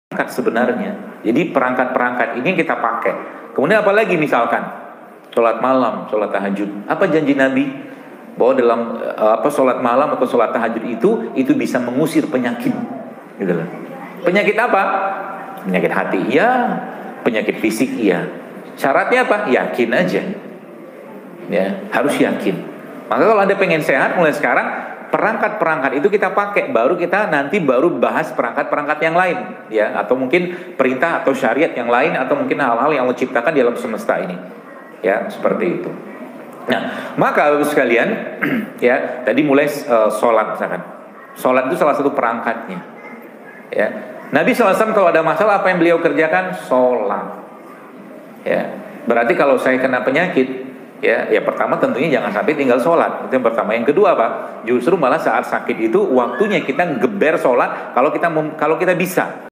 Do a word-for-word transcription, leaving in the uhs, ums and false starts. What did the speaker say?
perangkat sebenarnya. Jadi perangkat-perangkat ini kita pakai. Kemudian apalagi misalkan sholat malam, sholat tahajud. Apa janji Nabi? Bahwa dalam apa sholat malam atau sholat tahajud itu itu bisa mengusir penyakit. Gitu loh. Penyakit apa? Penyakit hati, iya. Penyakit fisik, iya. Syaratnya apa? Yakin aja. Ya, harus yakin. Maka kalau Anda pengen sehat mulai sekarang, perangkat-perangkat itu kita pakai, baru kita nanti baru bahas perangkat-perangkat yang lain, ya, atau mungkin perintah atau syariat yang lain, atau mungkin hal-hal yang Allah ciptakan di alam semesta ini, ya, seperti itu. Nah, maka Bapak sekalian, ya, tadi mulai uh, sholat misalkan, sholat itu salah satu perangkatnya, ya. Nabi shallallahu alaihi wasallam kalau ada masalah apa yang beliau kerjakan? Sholat, ya. Berarti kalau saya kena penyakit, ya, ya pertama tentunya jangan sampai tinggal sholat. Itu yang pertama. Yang kedua apa? Justru malah saat sakit itu waktunya kita geber sholat kalau kita kalau kita bisa.